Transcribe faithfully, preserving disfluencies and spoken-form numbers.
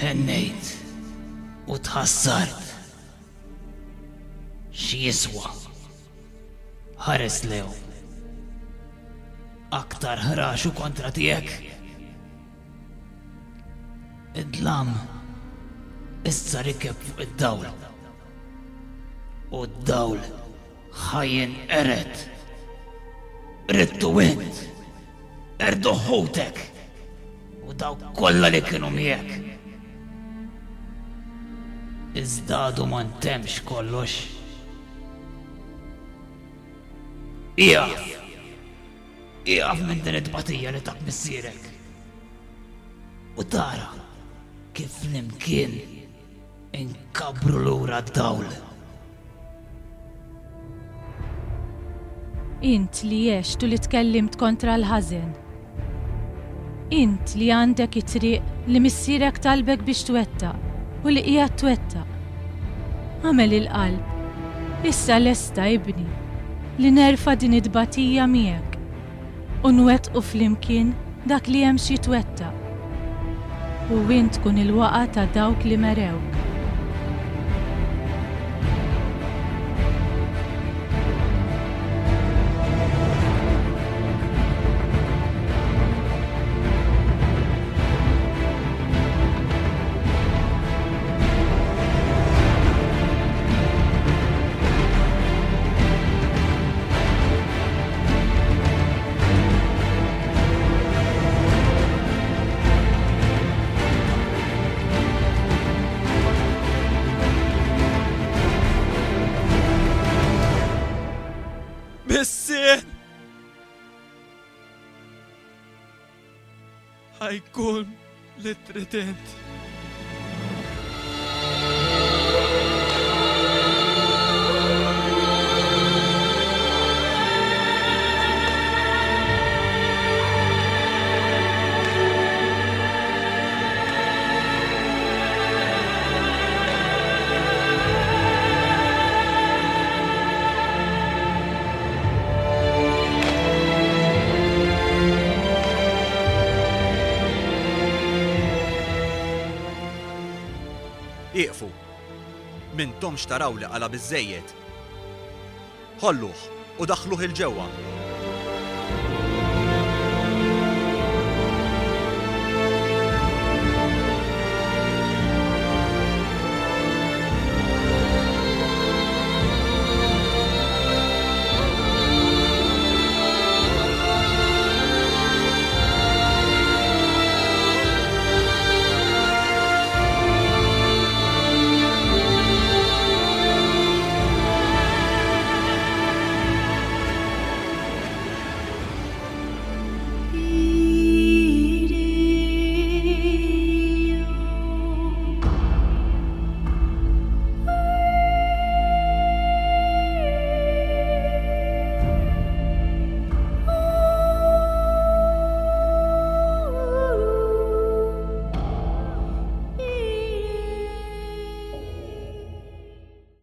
Hennejt u tħassart. Xi jiswa. Ħares lew. Aktar ħraxu kontra tiegħek. Id-dlam issa rikeb fuq id-dawl. U d-dawl ħajjen eret. Rittu int. Erdu ħutek. U daw kollha li kienu miegħek. Iżda għadu ma ntemx kollox. Iqaf. Iqaf minn din id-batija li taq missierek. U tara kif flimkien inkabru lura d-dawl. Int li jextu li tkellimt kontra l-ħażen. Int li għandek it-triq li missierek talbek biex twettaq u li qiegħed twettaq. Għamel il-qalb, issa lesta ibni, li nerfa din id-batija miegħek u nwettqu flimkien dak li hemm xi twettaq. U int tkun il-waqa ta' dawk li merewk. Bissien! ħajkun li trident. Iqfu, mintomx taraw li qala biżżejjed. Ħolluh u daħluh il-ġewwa.